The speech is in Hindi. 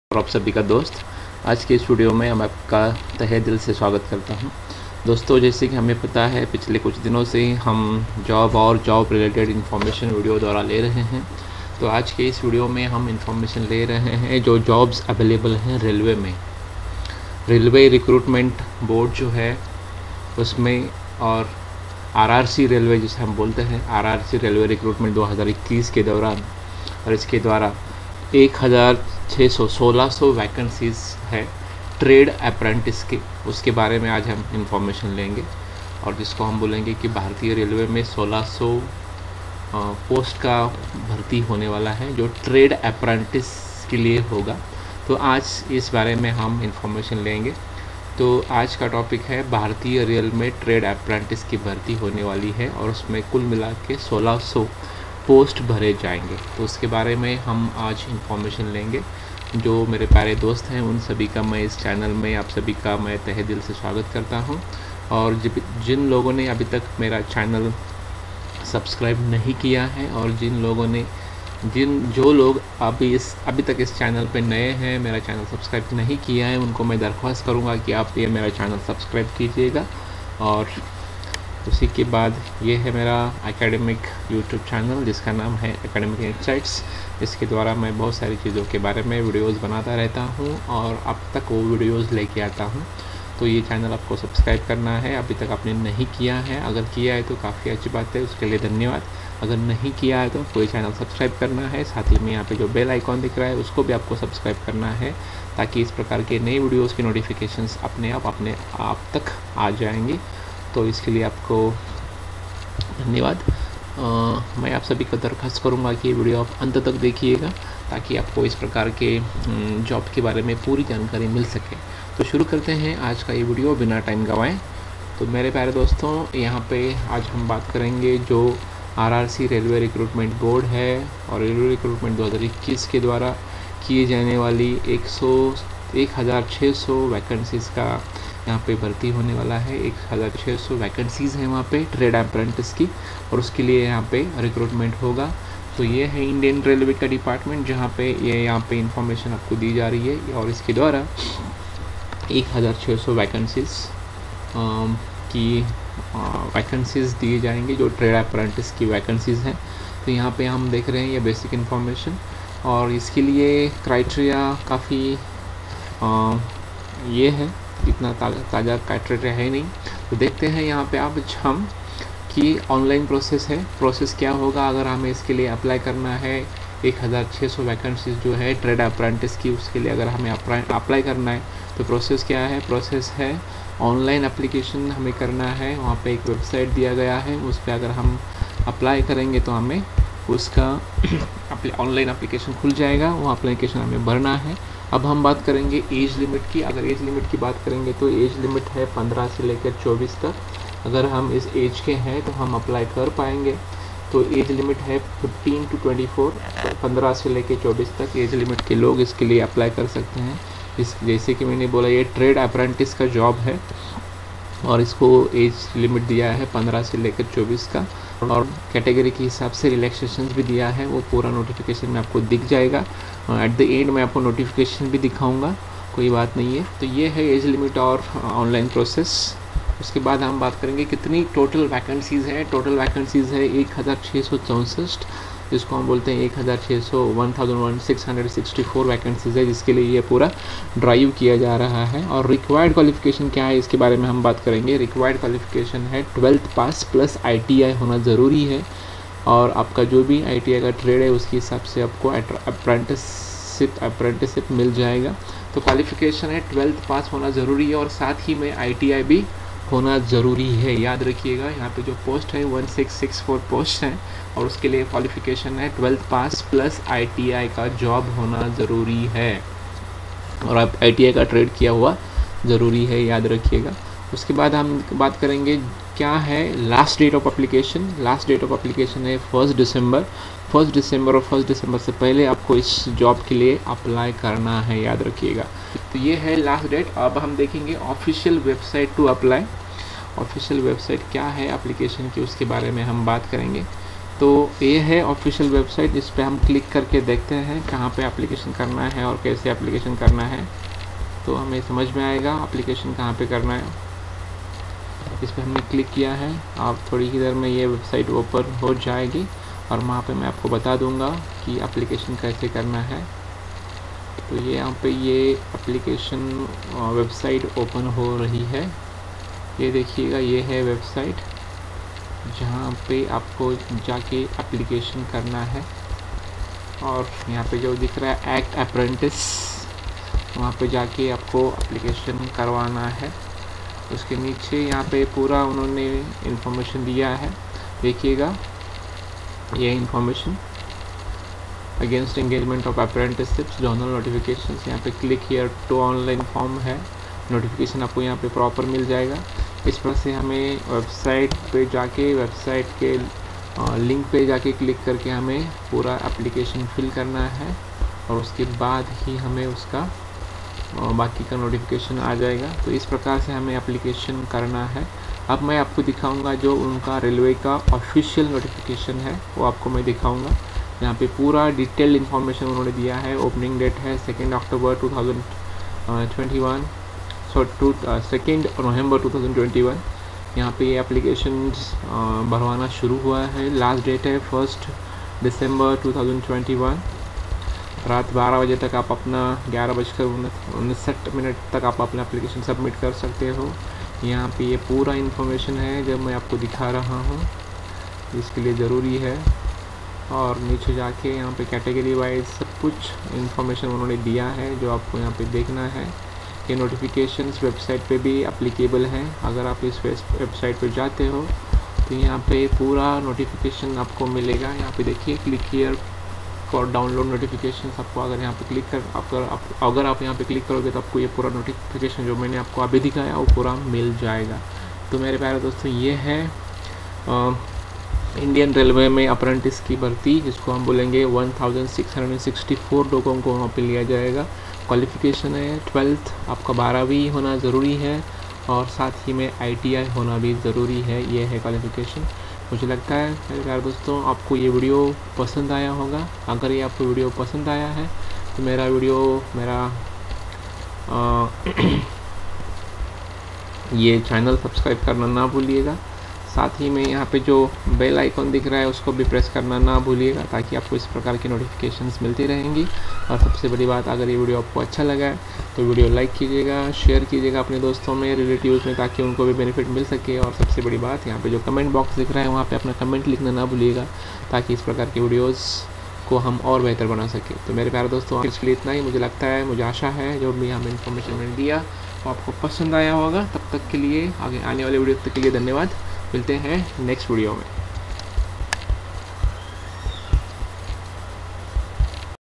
और आप सभी का दोस्त। आज के इस वीडियो में मैं आपका तहे दिल से स्वागत करता हूं। दोस्तों, जैसे कि हमें पता है पिछले कुछ दिनों से हम जॉब और जॉब रिलेटेड इन्फॉर्मेशन वीडियो द्वारा ले रहे हैं। तो आज के इस वीडियो में हम इन्फॉर्मेशन ले रहे हैं जो जॉब्स अवेलेबल हैं रेलवे में। रेलवे रिक्रूटमेंट बोर्ड जो है उसमें, और आरआरसी रेलवे जिसे हम बोलते हैं, आरआरसी रेलवे रिक्रूटमेंट 2021 के दौरान, और इसके द्वारा 1600 वैकेंसीज़ है ट्रेड अप्रेंटिस के। उसके बारे में आज हम इंफॉर्मेशन लेंगे, और जिसको हम बोलेंगे कि भारतीय रेलवे में 1600 पोस्ट का भर्ती होने वाला है जो ट्रेड अप्रेंटिस के लिए होगा। तो आज इस बारे में हम इंफॉर्मेशन लेंगे। तो आज का टॉपिक है भारतीय रेल में ट्रेड अप्रेंटिस की भर्ती होने वाली है, और उसमें कुल मिला के 1600 पोस्ट भरे जाएंगे। तो उसके बारे में हम आज इंफॉर्मेशन लेंगे। जो मेरे प्यारे दोस्त हैं उन सभी का मैं इस चैनल में, आप सभी का मैं तहे दिल से स्वागत करता हूं। और जिन लोगों ने अभी तक मेरा चैनल सब्सक्राइब नहीं किया है, और जो लोग अभी तक इस चैनल पे नए हैं, मेरा चैनल सब्सक्राइब नहीं किया है, उनको मैं दरख्वास्त करूंगा कि आप ये मेरा चैनल सब्सक्राइब कीजिएगा। और उसी के बाद ये है मेरा एकेडमिक यूट्यूब चैनल जिसका नाम है एकेडमिक इनसाइट्स। इसके द्वारा मैं बहुत सारी चीज़ों के बारे में वीडियोस बनाता रहता हूँ और अब तक वो वीडियोस लेके आता हूँ। तो ये चैनल आपको सब्सक्राइब करना है, अभी तक आपने नहीं किया है। अगर किया है तो काफ़ी अच्छी बात है, उसके लिए धन्यवाद। अगर नहीं किया है तो चैनल सब्सक्राइब करना है। साथ ही में यहाँ पे जो बेल आइकॉन दिख रहा है उसको भी आपको सब्सक्राइब करना है, ताकि इस प्रकार के नए वीडियोज़ की नोटिफिकेशंस अपने आप तक आ जाएंगी। तो इसके लिए आपको धन्यवाद। मैं आप सभी को दरख्वास्त करूंगा कि ये वीडियो आप अंत तक देखिएगा, ताकि आपको इस प्रकार के जॉब के बारे में पूरी जानकारी मिल सके। तो शुरू करते हैं आज का ये वीडियो बिना टाइम गंवाएं। तो मेरे प्यारे दोस्तों, यहाँ पे आज हम बात करेंगे जो आरआरसी रेलवे रिक्रूटमेंट बोर्ड है और रेलवे रिक्रूटमेंट 2021 के द्वारा किए जाने वाली 1600 वैकेंसीज़ का यहाँ पे भर्ती होने वाला है। 1600 वैकेंसीज़ हैं वहाँ पे ट्रेड अप्रेंटिस की, और उसके लिए यहाँ पे रिक्रूटमेंट होगा। तो ये है इंडियन रेलवे का डिपार्टमेंट जहाँ पे यहाँ पे इंफॉर्मेशन आपको दी जा रही है, और इसके द्वारा 1600 वैकेंसीज़ की वैकेंसीज़ दिए जाएंगे जो ट्रेड अप्रेंटिस की वैकेंसीज़ हैं। तो यहाँ पे हम देख रहे हैं ये बेसिक इन्फॉर्मेशन, और इसके लिए क्राइटेरिया काफ़ी ये है, इतना ताज़ा क्राइटेरिया है नहीं। तो देखते हैं यहाँ पे आप हम कि ऑनलाइन प्रोसेस है। प्रोसेस क्या होगा अगर हमें इसके लिए अप्लाई करना है। 1600 वैकेंसीज जो है ट्रेड अप्रेंटिस की, उसके लिए अगर हमें अप्लाई करना है तो प्रोसेस क्या है। प्रोसेस है ऑनलाइन एप्लीकेशन हमें करना है। वहाँ पे एक वेबसाइट दिया गया है, उस पर अगर हम अप्लाई करेंगे तो हमें उसका ऑनलाइन एप्लीकेशन खुल जाएगा। वो एप्लीकेशन हमें भरना है। अब हम बात करेंगे एज लिमिट की। अगर एज लिमिट की बात करेंगे तो एज लिमिट है 15 से लेकर 24 तक। अगर हम इस एज के हैं तो हम अप्लाई कर पाएंगे। तो एज लिमिट है 15 to 24, 15 से लेकर 24 तक एज लिमिट के लोग इसके लिए अप्लाई कर सकते हैं। जैसे कि मैंने बोला, ये ट्रेड अप्रेंटिस का जॉब है, और इसको एज लिमिट दिया है 15 से लेकर 24 का, और कैटेगरी के हिसाब से रिलैक्सेशंस भी दिया है। वो पूरा नोटिफिकेशन में आपको दिख जाएगा। एट द एंड मैं आपको नोटिफिकेशन भी दिखाऊंगा, कोई बात नहीं है। तो ये है एज लिमिट और ऑनलाइन प्रोसेस। उसके बाद हम बात करेंगे कितनी टोटल वैकेंसीज़ है। टोटल वैकेंसीज़ है 1664, जिसको हम बोलते हैं 1664 वैकेंसीज़ है, जिसके लिए ये पूरा ड्राइव किया जा रहा है। और रिक्वायर्ड क्वालिफिकेशन क्या है इसके बारे में हम बात करेंगे। रिक्वायर्ड क्वालिफिकेशन है 12th पास प्लस ITI होना ज़रूरी है, और आपका जो भी ITI का ट्रेड है उसके हिसाब से आपको अप्रेंटिसशिप मिल जाएगा। तो क्वालिफिकेशन है 12th पास होना ज़रूरी है, और साथ ही में ITI भी होना ज़रूरी है। याद रखिएगा, यहाँ पे जो पोस्ट है 1664 पोस्ट हैं, और उसके लिए क्वालिफिकेशन है 12th पास प्लस ITI का जॉब होना ज़रूरी है, और आप ITI का ट्रेड किया हुआ ज़रूरी है, याद रखिएगा। उसके बाद हम बात करेंगे क्या है last date of application. Last date of application है 1 दिसंबर। 1 दिसंबर और 1 दिसंबर से पहले आपको इस जॉब के लिए अप्लाई करना है, याद रखिएगा। तो ये है लास्ट डेट। अब हम देखेंगे official website to apply. Official website क्या है एप्लीकेशन की, उसके बारे में हम बात करेंगे। तो ये है ऑफिशियल वेबसाइट। इस पर हम क्लिक करके देखते हैं कहाँ पे एप्लीकेशन करना है और कैसे एप्लीकेशन करना है, तो हमें समझ में आएगा एप्लीकेशन कहाँ पे करना है। इस पर हमने क्लिक किया है, आप थोड़ी ही देर में ये वेबसाइट ओपन हो जाएगी और वहाँ पे मैं आपको बता दूँगा कि एप्लीकेशन कैसे करना है। तो ये यहाँ पे ये एप्लीकेशन वेबसाइट ओपन हो रही है। ये देखिएगा, ये है वेबसाइट जहाँ पे आपको जाके एप्लीकेशन करना है। और यहाँ पे जो दिख रहा है एक्ट अप्रेंटिस, वहाँ पे जाके आपको एप्लीकेशन करवाना है। उसके नीचे यहाँ पे पूरा उन्होंने इंफॉर्मेशन दिया है, देखिएगा ये information against engagement of apprenticeships general notifications. यहाँ पे click here to online form है, नोटिफिकेशन आपको यहाँ पे प्रॉपर मिल जाएगा। इस पर से हमें वेबसाइट पे जाके वेबसाइट के लिंक पे जाके क्लिक करके हमें पूरा एप्लीकेशन फिल करना है और उसके बाद ही हमें उसका बाकी का नोटिफिकेशन आ जाएगा। तो इस प्रकार से हमें एप्लीकेशन करना है। अब मैं आपको दिखाऊंगा जो उनका रेलवे का ऑफिशियल नोटिफिकेशन है, वो आपको मैं दिखाऊंगा। यहाँ पे पूरा डिटेल्ड इन्फॉर्मेशन उन्होंने दिया है। ओपनिंग डेट है 2 अक्टूबर 2021, 2 नवंबर 2021। यहाँ पे ये एप्लीकेशन भरवाना शुरू हुआ है। लास्ट डेट है 1 दिसंबर 2021। रात 12 बजे तक आप अपना 11:59 तक आप अपना एप्लीकेशन सबमिट कर सकते हो। यहाँ पे ये पूरा इन्फॉर्मेशन है जो मैं आपको दिखा रहा हूँ, इसके लिए ज़रूरी है। और नीचे जाके यहाँ पे कैटेगरी वाइज सब कुछ इन्फॉर्मेशन उन्होंने दिया है जो आपको यहाँ पे देखना है। ये नोटिफिकेशंस वेबसाइट पे भी एप्लीकेबल हैं। अगर आप इस वेबसाइट पे जाते हो तो यहाँ पे पूरा नोटिफिकेशन आपको मिलेगा। यहाँ पे देखिए click here for download notification. आपको अगर यहाँ पे क्लिक कर अगर आप यहाँ पे क्लिक करोगे तो आपको ये पूरा नोटिफिकेशन जो मैंने आपको अभी दिखाया वो पूरा मिल जाएगा। तो मेरे प्यारे दोस्तों, ये है इंडियन रेलवे में अप्रेंटिस की भर्ती, जिसको हम बोलेंगे 1664 लोगों को वहाँ पे लिया जाएगा। क्वालिफ़िकेशन है 12th, आपका 12वीं होना ज़रूरी है और साथ ही में ITI होना भी ज़रूरी है। ये है क्वालिफ़िकेशन। मुझे लगता है मेरे प्यारे दोस्तों आपको ये वीडियो पसंद आया होगा। अगर ये आपको वीडियो पसंद आया है तो मेरा ये चैनल सब्सक्राइब करना ना भूलिएगा। साथ ही में यहाँ पे जो बेल आइकॉन दिख रहा है उसको भी प्रेस करना ना भूलिएगा, ताकि आपको इस प्रकार की नोटिफिकेशंस मिलती रहेंगी। और सबसे बड़ी बात, अगर ये वीडियो आपको अच्छा लगा है तो वीडियो लाइक कीजिएगा, शेयर कीजिएगा अपने दोस्तों में, रिलेटिव्स में, ताकि उनको भी बेनिफिट मिल सके। और सबसे बड़ी बात, यहाँ पे जो कमेंट बॉक्स दिख रहा है वहाँ पे अपना कमेंट लिखना ना भूलिएगा, ताकि इस प्रकार की वीडियोज़ को हम और बेहतर बना सकें। तो मेरे प्यारे दोस्तों, इसके लिए इतना ही। मुझे लगता है, मुझे आशा है जो भी हमें इन्फॉर्मेशन मैंने दिया वो आपको पसंद आया होगा। तब तक के लिए, आगे आने वाले वीडियो तक के लिए धन्यवाद। मिलते हैं नेक्स्ट वीडियो में।